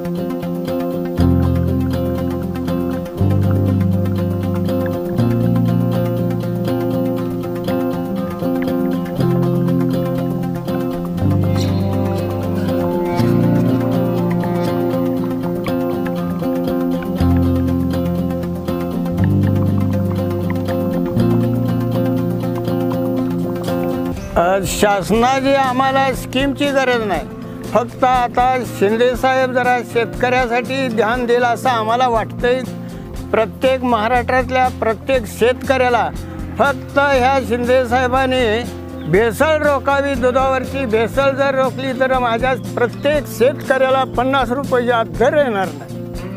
शासनाची आम्हाला स्कीमची गरज नाही, फक्त आता शिंदे साहेब जरा शेतकऱ्यासाठी ध्यान दिलं असं आम्हाला वाटतंय। प्रत्येक महाराष्ट्रातल्या प्रत्येक शेतकऱ्याला फक्त ह्या शिंदे साहेबांनी भेसळ रोखावी, दुधावरची भेसळ जर रोखली तर माझ्या प्रत्येक शेतकऱ्याला 50 रुपये दर येणार नाही।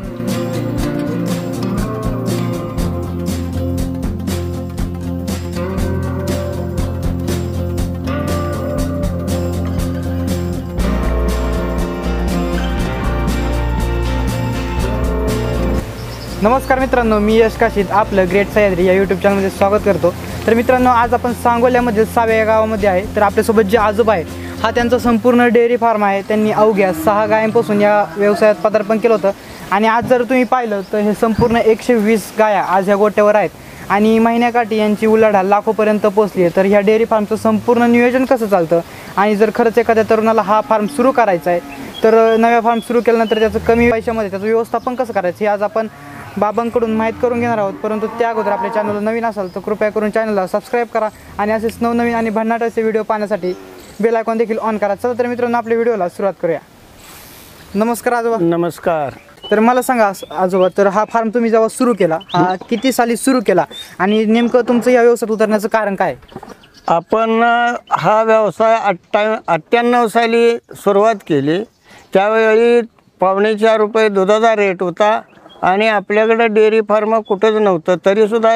नमस्कार मित्रांनो, मी यश काशीद आपलं ग्रेट सह्याद्री या यूट्यूब चॅनलमध्ये स्वागत करतो। तर मित्रांनो, आज आपण सांगोल्यामध्ये सावे या गावामध्ये आहे। तर आपल्यासोबत जे आजोबा आहे, हा त्यांचा संपूर्ण डेअरी फार्म आहे। त्यांनी अवघ्या 6 गायांपासून या व्यवसायात पदार्पण केलं होतं आणि आज जर तुम्ही पाहिलं तर हे संपूर्ण 120 गाया आज ह्या गोट्यावर आहेत आणि महिन्याकाठी यांची उलाढाल लाखोपर्यंत पोहोचली आहे। तर ह्या डेअरी फार्मचं संपूर्ण नियोजन कसं चालतं आणि जर खरंच एखाद्या तरुणाला हा फार्म सुरू करायचा आहे तर नव्या फार्म सुरू केल्यानंतर त्याचं कमी पैशामध्ये त्याचं व्यवस्थापन कसं करायचं हे आज आपण बाबांकडून माहीत करून घेणार आहोत। परंतु त्या अगोदर आपल्या चॅनलला नवीन असाल तर कृपया करून चॅनलला सबस्क्राईब करा आणि असेच नवनवीन आणि भन्नाट असे व्हिडिओ पाहण्यासाठी बेल आयकॉन देखील ऑन करा। चला तर मित्रांनो, आपल्या व्हिडिओला सुरुवात करूया। नमस्कार आजोबा। नमस्कार। तर मला सांगा आजोबा, तर हा फार्म तुम्ही जेव्हा सुरू केला, हा किती साली सुरू केला आणि नेमकं तुमचं या व्यवसायात उतरण्याचं कारण काय? आपण हा व्यवसाय 98 साली सुरुवात केली। त्यावेळी 4.25 रुपये दुधाचा रेट होता आणि आपल्याकडे डेअरी फार्म कुठंच नव्हतं। तरीसुद्धा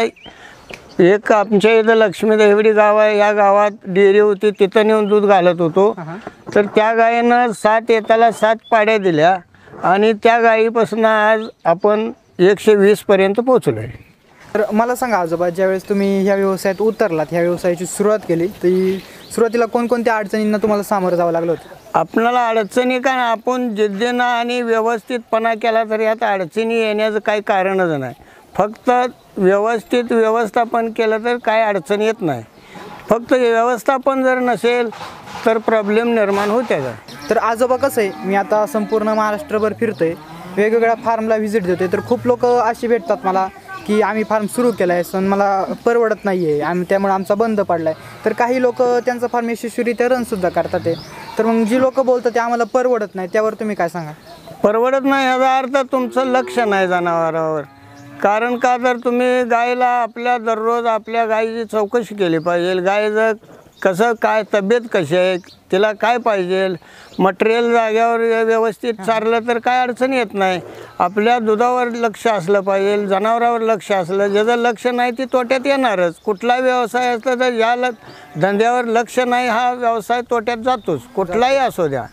एक आमच्या इथं लक्ष्मी देवडी गाव आहे, या गावात डेअरी होती, तिथं नेऊन दूध घालत होतो। तर त्या गायीनं 7 येताला 7 पाड्या दिल्या आणि त्या गायीपासून आज आपण 120 पर्यंत पोहोचलो आहे। तर मला सांगा आजोबा, ज्यावेळेस तुम्ही ह्या व्यवसायात उतरलात, ह्या व्यवसायाची सुरुवात केली, तर सुरुवातीला कोणकोणत्या अडचणींना तुम्हाला सामोरं जावं लागलं होतं? आपल्याला अडचणी काय, आपण जिद्दीनं आणि व्यवस्थितपणा केला तर यात अडचणी येण्याचं काही कारणच नाही। फक्त व्यवस्थित व्यवस्थापन केलं तर काय अडचण येत नाही। फक्त व्यवस्थापन जर नसेल तर प्रॉब्लेम निर्माण होते का। तर आजोबा कसं आहे, मी आता संपूर्ण महाराष्ट्रभर फिरतोय, वेगवेगळ्या फार्मला व्हिजिट देतोय, तर खूप लोक अशी भेटतात मला की आम्ही फार्म सुरू केला आहे पण मला परवडत नाही आहे, आम्ही त्यामुळे आमचा बंद पडला आहे। तर काही लोक त्यांचा फार्म यशस्वीरित्या रनसुद्धा करतात आहे। तर मग जी लोक बोलतात ते आम्हाला परवडत नाही, त्यावर तुम्ही काय सांगा? परवडत नाही याचा अर्थ तुमचं लक्ष नाही जनावरावर। कारण का, तर तुम्ही गायला आपल्या दररोज आपल्या गायीची चौकशी केली पाहिजे। गायचं कसं काय तब्येत कशी आहे, तिला काय पाहिजे, मटेरियल जाग्यावर व्यवस्थित चारलं तर काय अडचण येत नाही। आपल्या दुधावर लक्ष असलं पाहिजे, जनावरावर लक्ष असलं, ज्याचं लक्ष नाही ती तोट्यात येणारच। कुठलाही व्यवसाय असला तर या धंद्यावर लक्ष नाही, हा व्यवसाय तोट्यात जातोच, कुठलाही असो द्या।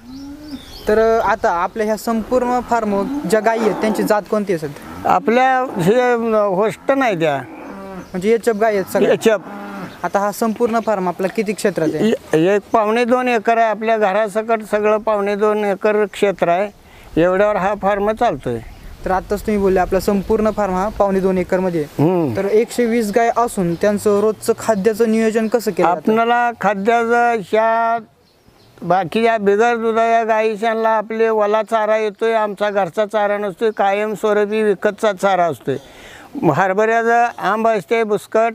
तर आता आपल्या ह्या संपूर्ण फार्म ज्या गायी आहेत त्यांची जात कोणती आहे सध्या? आपल्या हे होस्ट नाही द्या, म्हणजे एचएफ गायी आहेत सगळ्या? एचएफ। आता हा संपूर्ण फार्म आपला किती क्षेत्रात आहे? 1.25 एकर आहे। आपल्या घरासकट सगळं 2.25 एकर क्षेत्र आहे, एवढ्यावर हा फार्म चालतोय। तर आत्ताच तुम्ही बोलले आपला संपूर्ण फार्म हा 2.25 एकरमध्ये आहे। तर 120 गाय असून त्यांचं रोजचं खाद्याचं नियोजन कसं केलं? आपल्याला खाद्याचं ह्या बाकीच्या बिगर दुधाच्या गायीशांना आपले वला चारा येतोय, आमचा घरचा चारा नसतोय, कायम स्वरूपी विकतचा चारा असतोय। हरभऱ्याचं आंब असते, बुसकट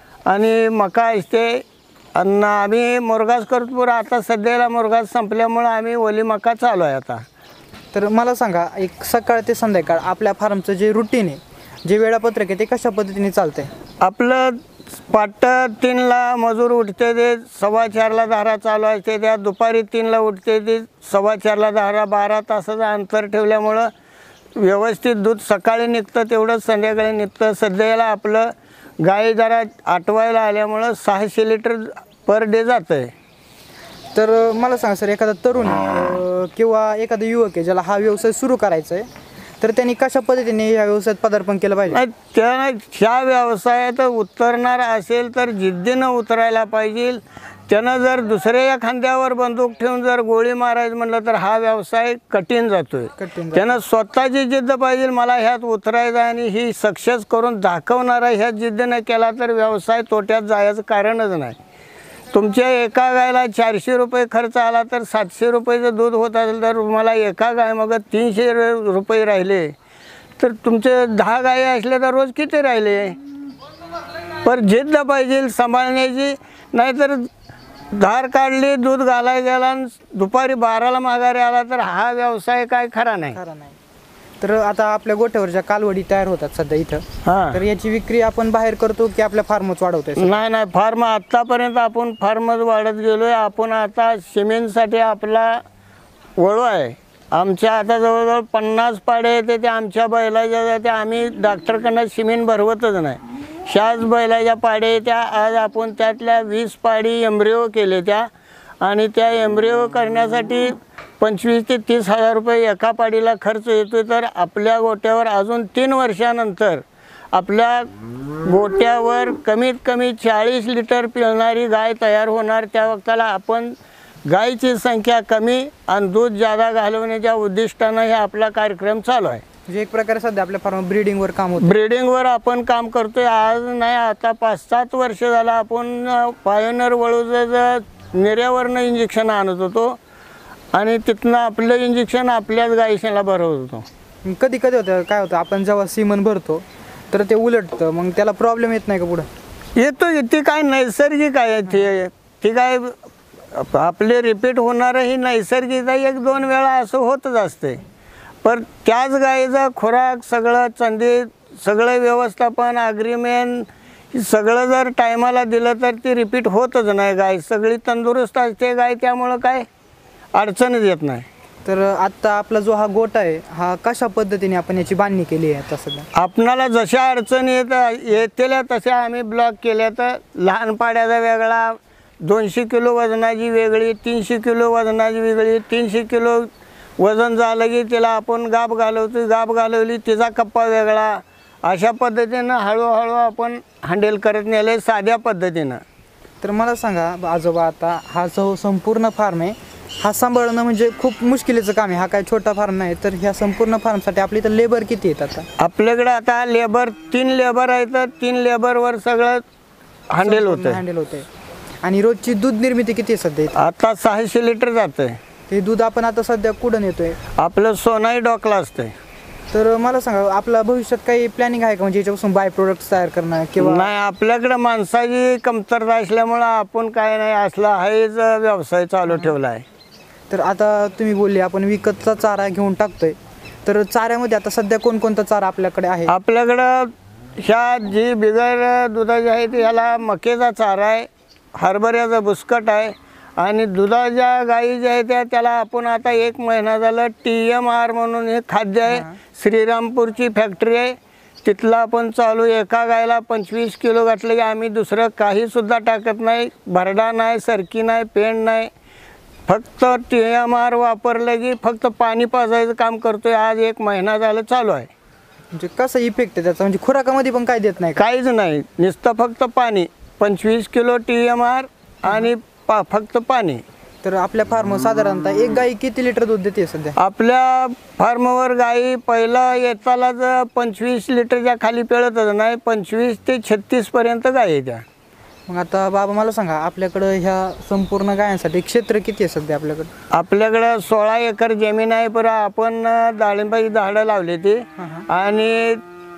आणि मका असते। अन्न आम्ही मुरघास करतो, आता सध्याला मुरघास संपल्यामुळं आम्ही ओली मका चालू आहे आता। तर मला सांगा, एक सकाळ ते संध्याकाळ आपल्या फार्मचं जे रुटीन आहे, जे वेळापत्रक आहे, ते कशा पद्धतीने चालतंय? आपलं पहाटे 3ला मजूर उठते, ते 4:15ला धारा चालू असते, त्या दुपारी 3ला उठते, ते 4:15ला धारा। 12 तासाचं अंतर ठेवल्यामुळं व्यवस्थित दूध सकाळी निघतं, तेवढंच संध्याकाळी निघतं। सध्याला आपलं गाय जरा आटवायला आल्यामुळं 600 लिटर पर डे जातं आहे। तर मला सांगा सर, एखादा तरुण किंवा एखादा युवक आहे ज्याला हा व्यवसाय सुरू करायचा आहे, तर त्यांनी कशा पद्धतीने या व्यवसायात पदार्पण केलं पाहिजे? त्यानं ह्या व्यवसायात उतरणार असेल तर जिद्दीनं उतरायला पाहिजे। त्यानं जर दुसऱ्या एखाद्यावर बंदूक ठेवून जर गोळी मारायचं म्हटलं तर हा व्यवसाय कठीण जातोय. त्यानं स्वतःची जिद्द पाहिजे, मला ह्यात उतरायचं आणि ही सक्सेस करून दाखवणारा ह्या जिद्दीनं केला तर व्यवसाय तोट्यात जायचं कारणच नाही. तुमच्या एका गायला 400 रुपये खर्च आला तर 700 रुपयेचं दूध होत असेल तर मला एका गाय मग 300 रुपये राहिले तर तुमचे 10 गायी असले तर रोज किती राहिले. पण जिद्द पाहिजे सांभाळण्याची, नाहीतर धार काढली दूध घालायला गेला आणि दुपारी 12ला माघारी आला तर हा व्यवसाय काय खरा नाही. तर आता आपल्या गोठ्यावरच्या कालवडी तयार होतात सध्या इथं, तर याची विक्री आपण बाहेर करतो की आपल्या फार्मच वाढवतोय? नाही, फार्म आत्तापर्यंत आपण फार्मच वाढत गेलोय. आपण आता सिमेंटसाठी आपला वळू आहे. आमच्या आता जवळजवळ 50 पाडे येते ते आमच्या बैलाच्या जाते. आम्ही डॉक्टरकडनं सिमेंट भरवतच नाही. ह्याच बैलाच्या पाडे त्या आज आपण त्यातल्या 20 पाडी एम्ब्रिओ केले त्या, आणि त्या एम्ब्रिओ करण्यासाठी 25 ते 30 हजार रुपये एका पाडीला खर्च येतो. तर आपल्या गोट्यावर अजून 3 वर्षानंतर आपल्या गोट्यावर कमीत कमी 40 लिटर पिळणारी गाय तयार होणार. त्या वक्ताला आपण गायीची संख्या कमी आणि दूध जादा घालवण्याच्या उद्दिष्टानं हे आपला कार्यक्रम चालू आहे. म्हणजे एक प्रकारे सध्या आपल्या फार्म ब्रीडिंगवर काम होतं. ब्रीडिंगवर आपण काम करतोय. आज नाही, आता 5-7 वर्ष झालं आपण पायोनियर वळूचं निर्यावरनं इंजेक्शन आणत होतो आणि तिथनं आपलं इंजेक्शन आपल्याच गायीला भरवत होतो. कधी कधी होतं काय होतं, आपण जेव्हा सीमन भरतो तर ते उलटतं, मग त्याला प्रॉब्लेम येत नाही का पुढं? येतो. ती काय नैसर्गिक आहे. ती काय आपले रिपीट होणारं ही नैसर्गिक आहे. 1-2 वेळा असं होतच असते. पण त्याच गायीचा खुराक सगळं चंदी सगळं व्यवस्थापन अग्रीमेंट सगळं जर टायमाला दिलं तर ती रिपीट होतच नाही. गाय सगळी तंदुरुस्त असते गाय, त्यामुळं काय अडचणच येत नाही. तर आत्ता आपला जो हा गोठा आहे हा कशा पद्धतीने आपण याची बांधणी केली आहे? आता सध्या आपणाला जशा अडचणी येतेल्या तशा आम्ही ब्लॉक केल्या. तर लहान पाड्याचा वेगळा, 200 किलो वजनाची वेगळी, 300 किलो वजनाची वेगळी. 300 किलो वजन झालं की तिला आपण गाब घालवतो, गाब घालवली तिचा कप्पा वेगळा. अशा पद्धतीनं हळूहळू आपण हँडल करत नेले साध्या पद्धतीनं. तर मला सांगा आजोबा, आता हा जो संपूर्ण फार्म आहे हा सांभाळणं म्हणजे खूप मुश्किलीचं काम आहे. हा काय छोटा फार्म नाही. तर ह्या संपूर्ण फार्मसाठी आपल्या इथं लेबर किती आहेत? आता आपल्याकडे आता लेबर 3 लेबर आहेत. तर 3 लेबरवर सगळं हँडल होतंय. आणि रोजची दूध निर्मिती किती आहे सध्या? आता 600 लिटर जातंय. ते दूध आपण आता सध्या कुठं नेतोय? आपलं सोनाई डॉकला असतंय. तर मला सांगा, आपल्या भविष्यात काही प्लॅनिंग आहे का, म्हणजे याच्यापासून बाय प्रोडक्ट्स तयार करणं किंवा? नाही, आपल्याकडे माणसाची कमतरता असल्यामुळं आपण काय नाही असला हाच व्यवसाय चालू ठेवला आहे. तर आता तुम्ही बोलले आपण विकतचा चारा घेऊन टाकतोय, तर चाऱ्यामध्ये आता सध्या कोणकोणता चारा आपल्याकडे आहे? आपल्याकडं ह्या जी बिगर दुधाची आहे ती ह्याला मकेचा चारा आहे, हरभऱ्याचा बुसकट आहे, आणि दुधाच्या गायी ज्या आहेत त्याला आपण आता 1 महिना झालं TMR म्हणून हे खाद्य आहे. श्रीरामपूरची फॅक्टरी आहे, तिथला आपण चालू. एका गायला 25 किलो घातलं की आम्ही दुसरं काहीसुद्धा टाकत नाही. भरडा नाही, सरकी नाही, पेंड नाही, फक्त TMR वापरलं की फक्त पाणी पाजायचं काम करतोय. आज 1 महिना झालं चालू आहे. म्हणजे कसं इफेक्ट आहे त्याचा? म्हणजे खुराकामध्ये पण काय देत नाही? काहीच नाही, नुसतं फक्त पाणी. 25 किलो TMR आणि फक्त पाणी. तर आपल्या फार्म साधारणतः एक गाई किती लिटर दूध देते सध्या? आपल्या फार्मवर गाई पहिला येतालाच 25 लिटरच्या खाली पिळतच नाही. 25 ते 36 पर्यंत गाय येत्या. मग आता बाबा मला सांगा, आपल्याकडं ह्या संपूर्ण गायांसाठी क्षेत्र किती आहे सध्या आपल्याकडं? आपल्याकडं 16 एकर जमीन आहे. पर आपण डाळिंबाची झाडं लावली ती. आणि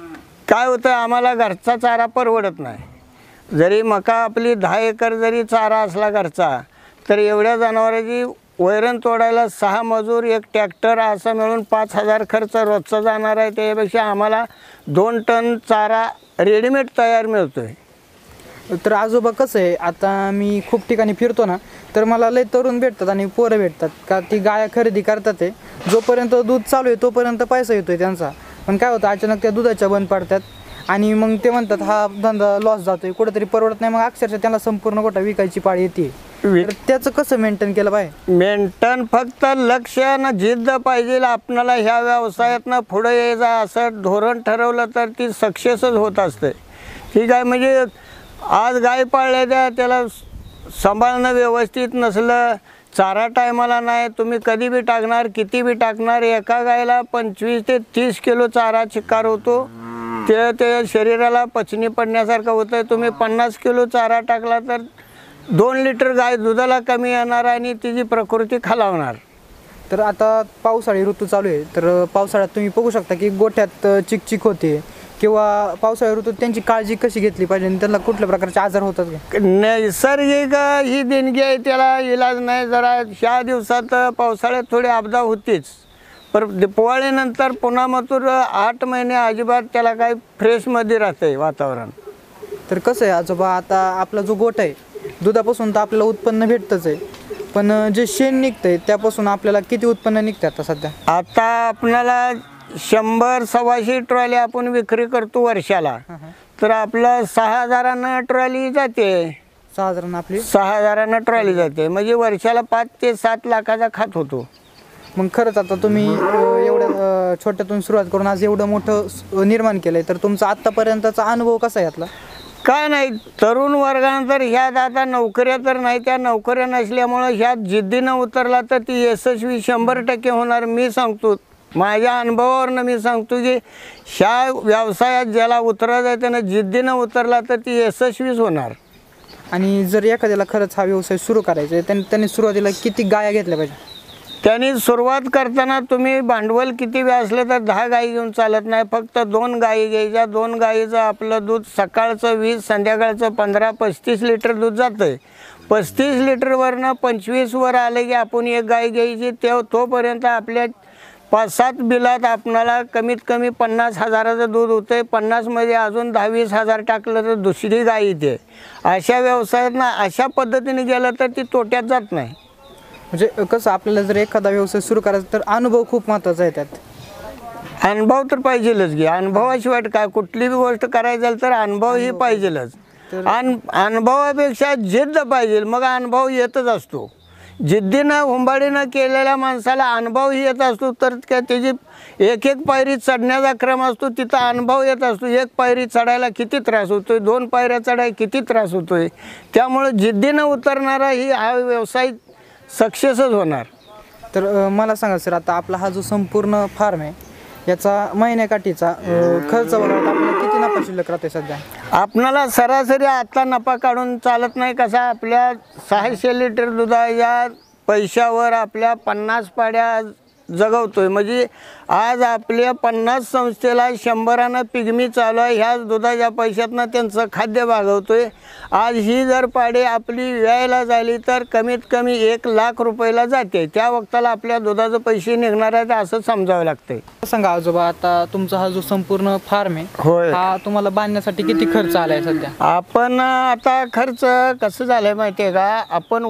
काय होतं, आम्हाला घरचा चारा परवडत नाही. जरी मका आपली 10 एकर जरी चारा असला घरचा, तर एवढ्या जनावरांची वैरण तोडायला 6 मजूर, 1 ट्रॅक्टर असं मिळून 5,000 खर्च रोजचा जाणार आहे. त्यापेक्षा आम्हाला 2 टन चारा रेडीमेड तयार मिळतोय. तर आजोबा कसं आहे, आता मी खूप ठिकाणी फिरतो ना, तर मला लय तरुण भेटतात आणि पोरं भेटतात का ती गाया खरेदी करतात. ते जोपर्यंत दूध चालू आहे तोपर्यंत पैसा येतोय त्यांचा. पण काय होतं, अचानक त्या दुधाच्या बंद पडतात आणि मग ते म्हणतात हा धंदा लॉस जातोय, कुठेतरी परवडत नाही. मग अक्षरशः त्यांना संपूर्ण गोठा विकायची पाळी येते. तर त्याचं कसं मेंटेन केलं पाहिजे? मेंटेन फक्त लक्ष ना जिद्द पाहिजे. आपणाला ह्या व्यवसायातनं पुढे यायचं असं धोरण ठरवलं तर ती सक्सेसच होत असते. ठीक आहे. म्हणजे आज गाय पाळल्या त्याला सांभाळणं व्यवस्थित नसलं, चारा टायमाला नाही, तुम्ही कधी बी टाकणार, किती बी टाकणार, एका गायला 25 ते 30 किलो चारा चिक्कार होतो. ते शरीराला पचनी पडण्यासारखं होतं. तुम्ही 50 किलो चारा टाकला तर 2 लिटर गाय दुधाला कमी येणार आणि तिची प्रकृती खालावणार. तर आता पावसाळी ऋतू चालू आहे, तर पावसाळ्यात तुम्ही बघू शकता की गोठ्यात चिकचिक होते किंवा पावसाळी ऋतूत त्यांची काळजी कशी घेतली पाहिजे आणि त्यांना कुठल्या प्रकारचे आजार होतात का? नैसर्गिक ही देणगी आहे, त्याला इलाज नाही. जरा ह्या दिवसात पावसाळ्यात थोडी आपदा होतीच, पर दिवाळीनंतर पुन्हा मात्र 8 महिने अजिबात त्याला काही फ्रेशमध्ये राहते वातावरण. तर कसं आहे आजोबा, आता आपला जो गोठा आहे दुधापासून तर आपल्याला उत्पन्न भेटतंच आहे, पण जे शेण निघतंय त्यापासून आपल्याला किती उत्पन्न निघतं आता सध्या? आता आपल्याला 100-125 ट्रॉली आपण विक्री करतो वर्षाला, तर आपलं 6000 ट्रॉली जाते. 6000 आपली 6000 ट्रॉली जाते, म्हणजे वर्षाला 5 ते 7 लाखाचा खात होतो. मग खरंच आता तुम्ही एवढ्या छोट्यातून सुरुवात करून आज एवढं मोठं निर्माण केलंय, तर तुमचा आत्तापर्यंतचा अनुभव कसा आहे यातला? काय नाही, तरुण वर्गानंतर ह्यात आता नोकऱ्या तर नाही, त्या नोकऱ्या नसल्यामुळं ह्यात जिद्दीनं उतरला तर ती यशस्वी 100% होणार. मी सांगतो, माझ्या अनुभवावरनं मी सांगतो की ह्या व्यवसायात ज्याला उतरायचं आहे त्यानं जिद्दीनं उतरला तर ती यशस्वीच होणार. आणि जर एखाद्याला खरंच हा व्यवसाय सुरू करायचा आहे, त्यांनी सुरुवातीला किती गाया घेतल्या पाहिजे? त्यांनी सुरुवात करताना तुम्ही भांडवल किती बी असलं तर 10 गाई घेऊन चालत नाही, फक्त 2 गाई घ्यायच्या. 2 गाईचं आपलं दूध सकाळचं 20, संध्याकाळचं 15-35 लिटर दूध जातं आहे. 35 लिटरवरनं 25 वर आले की आपण 1 गाय घ्यायची. तोपर्यंत आपल्या 5-7 बिलात आपणाला कमीत कमी 50,000चं दूध होतं आहे. 50मध्ये अजून 10-20 हजार टाकलं तर दुसरी गाय येते. अशा व्यवसायात अशा पद्धतीने गेलं तर ती तोट्यात जात नाही. म्हणजे कसं, आपल्याला जर एखादा व्यवसाय सुरू करायचा तर अनुभव खूप महत्त्वाचा आहे. त्यात अनुभव तर पाहिजेलच घे. अनुभवाशिवाय काय कुठली बी गोष्ट करायची झाली तर अनुभव ही पाहिजेलच. अनुभवापेक्षा जिद्द पाहिजे, मग अनुभव येतच असतो. जिद्दीनं हुंबाडीनं केलेल्या माणसाला अनुभव ही येत असतो. तर काय त्याची एक पायरी चढण्याचा क्रम असतो, तिथं अनुभव येत असतो. 1 पायरी चढायला किती त्रास होतोय, 2 पायऱ्या चढायला किती त्रास होतोय. त्यामुळे जिद्दीनं उतरणारा हा व्यवसाय सक्सेसच होणार. तर मला सांगा सर, आता आपला हा जो संपूर्ण फार्म आहे याचा महिन्याकाठीचा खर्च बघा आपल्याला किती नफा शिल्लक राहते सध्या? आपणाला सरासरी आता नफा काढून चालत नाही. कसा आपल्या 600 लिटर दुधाच्या पैशावर आपल्या 50 पाड्या जगवतोय. म्हणजे आज आपल्या 50 संस्थेला 100 पिगमी चालू आहे. ह्या दुधाच्या पैशातनं त्यांचं खाद्य भागवतोय. आज ही जर पाडी आपली व्यायला झाली तर कमीत कमी 1 लाख रुपयाला जाते. त्या वक्ताला आपल्या दुधाचे पैसे निघणार आहेत असं समजावं लागतंय. सांगा आजोबा, आता तुमचा हा जो संपूर्ण फार्म आहे होय, हा तुम्हाला बांधण्यासाठी किती खर्च आलाय सध्या? आपण आता खर्च कसं झालंय माहिती आहे का, आपण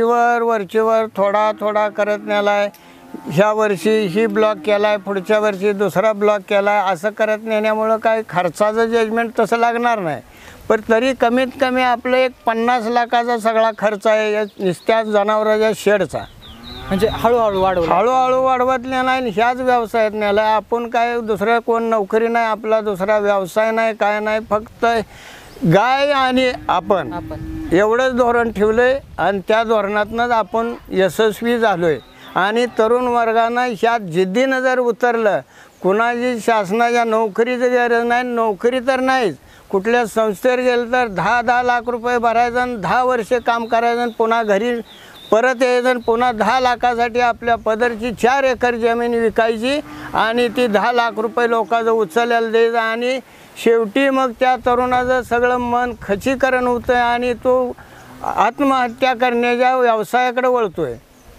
वरचीवर थोडा करत नेलाय. ह्या वर्षी ही ब्लॉक केला आहे, पुढच्या वर्षी दुसरा ब्लॉक केला आहे. असं करत नेण्यामुळं काय खर्चाचं जजमेंट तसं लागणार नाही. पण तरी कमीत कमी आपलं 50 लाखाचा सगळा खर्च आहे या नुसत्या जनावरांच्या शेडचा. म्हणजे हळूहळू वाढवत नेला आणि ह्याच व्यवसायात नेला. आपण काय दुसरं कोण नोकरी नाही, आपला दुसरा व्यवसाय नाही, काय नाही, फक्त गाय आणि आपण एवढंच धोरण ठेवलंय आणि त्या धोरणातूनच आपण यशस्वी झालोय. आणि तरुण वर्गानं ह्यात जिद्दीनं जर उतरलं, कुणाची शासनाच्या नोकरीची गरज नाही, नोकरी तर नाहीच. कुठल्या संस्थेवर गेलं तर 10 लाख रुपये भरायचं आणि 10 वर्षे काम करायचं आणि पुन्हा घरी परत यायचं आणि पुन्हा 10 लाखासाठी आपल्या पदरची 4 एकर जमीन विकायची आणि ती 10 लाख रुपये लोकांचं उचलायला द्यायचं. आणि शेवटी मग त्या तरुणाचं सगळं मन खचीकरण होतं आणि तो आत्महत्या करण्याच्या व्यवसायाकडे वळतोय.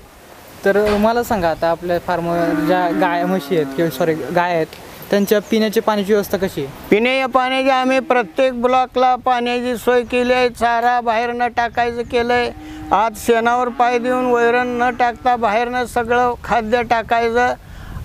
तर मला सांगा, आता आपल्या फार्मवर ज्या गाय म्हशी आहेत किंवा गाय आहेत त्यांच्या पिण्याची पाण्याची व्यवस्था कशी आहे? पिण्याच्या पाण्याची आम्ही प्रत्येक ब्लॉकला पाण्याची सोय केली आहे. चारा बाहेर न टाकायचं केलं आहे. आज शेणावर पाय देऊन वैरण न टाकता बाहेरनं सगळं खाद्य टाकायचं.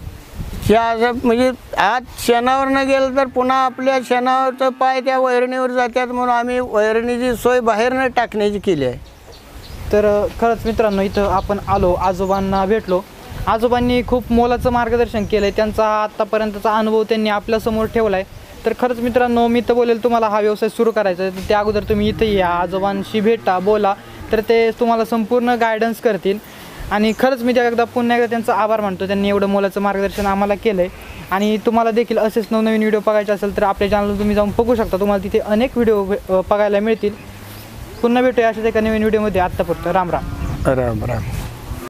म्हणजे आज शेणावर न गेलं तर पुन्हा आपल्या शेणावरचं पाय त्या वैरणीवर जातात, म्हणून आम्ही वैरणीची सोय बाहेरनं टाकण्याची केली आहे. तर खरंच मित्रांनो, इथं आपण आलो, आजोबांना भेटलो. आजोबांनी खूप मोलाचं मार्गदर्शन केलं आहे. त्यांचा आत्तापर्यंतचा अनुभव त्यांनी आपल्यासमोर ठेवला आहे. तर खरंच मित्रांनो, मी तर बोलेल तुम्हाला हा व्यवसाय सुरू करायचा आहे तर त्या अगोदर तुम्ही इथं या, आजोबांशी भेटा, बोला. तर ते तुम्हाला संपूर्ण गायडन्स करतील. आणि खरंच मी एकदा पुन्हा एकदा त्यांचा आभार मानतो, त्यांनी एवढं मोलाचं मार्गदर्शन आम्हाला केलं आहे. आणि तुम्हाला देखील असेच नवनवीन व्हिडिओ बघायचे असेल तर आपल्या चॅनलवर तुम्ही जाऊन बघू शकता, तुम्हाला तिथे अनेक व्हिडिओ बघायला मिळतील. पुन्हा भेटूया अशाच एका नवीन व्हिडिओमध्ये. आत्तापुरतं राम राम. राम राम.